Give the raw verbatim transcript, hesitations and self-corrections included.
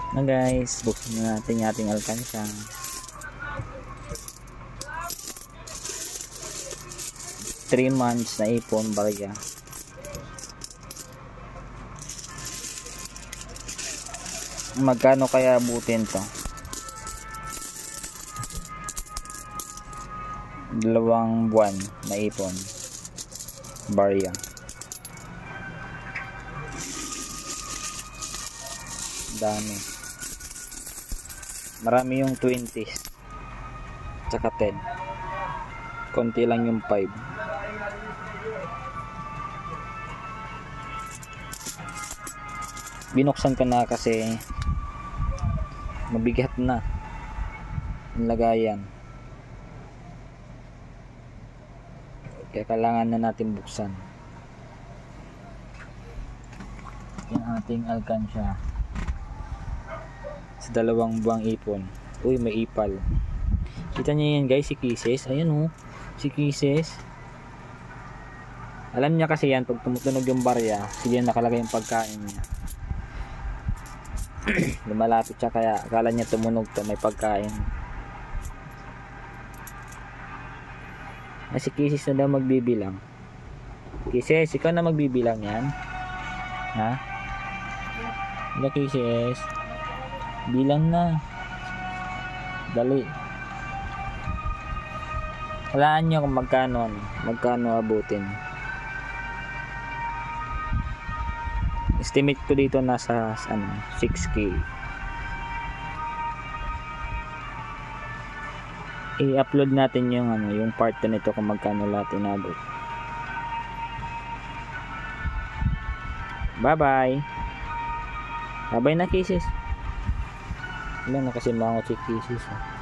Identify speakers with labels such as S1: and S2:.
S1: Na guys, buksan na natin yung ating alkansya. three months na ipon barya. Magkano kaya abutin to? Dalawang buwan na ipon barya. Dami. Marami yung twenties tsaka ten. Konti lang yung five. Binuksan ko na kasi mabigat na ang lagayan, kaya kailangan na natin buksan yung ating alkansya sa dalawang buwang ipon. Uy, may ipal. Kita niyo yan guys, si Kisses. Ayan oh, si Kisses. Alam niya kasi yan, pag tumutunog yung barya, sige nakalagay yung pagkain niya. Lumalapit siya, kaya akala niya tumunog to, may pagkain. Ah, si Kisses na daw magbibilang. Kisses, ikaw na magbibilang yan. Ha? Hala Kisses, bilang na. Dali. Walaan nyo kung magkano, magkano abutin. Estimate ko dito nasa ano, six K. I-upload natin yung ano, yung part na nito kung magkano lahat inabot. Bye-bye. Bye-bye na Kisses. Wala na kasi mangot si Kisses.